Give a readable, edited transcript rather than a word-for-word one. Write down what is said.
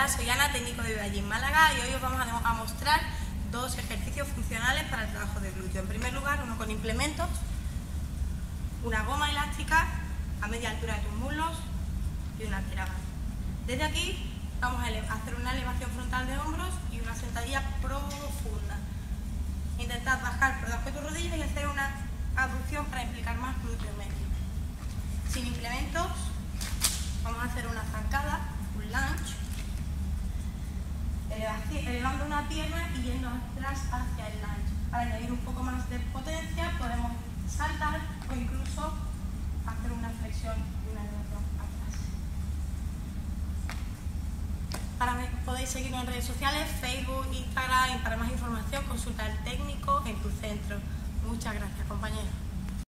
Hola, soy Ana, técnico de Viva Málaga, y hoy os vamos a mostrar dos ejercicios funcionales para el trabajo de glúteo. En primer lugar, uno con implementos, una goma elástica a media altura de tus muslos y una tirada. Desde aquí vamos a hacer una elevación frontal de hombros y una sentadilla profunda. Intentad bajar por debajo de tus rodillas y hacer una abducción para implicar más glúteo medio. Sin implementos, vamos a hacer una zancada, un lunge, elevando una pierna y yendo atrás hacia el lunge. Para añadir un poco más de potencia podemos saltar o incluso hacer una flexión y una elevación atrás. Podéis seguirnos en redes sociales, Facebook, Instagram, y para más información consulta al técnico en tu centro. Muchas gracias, compañeros.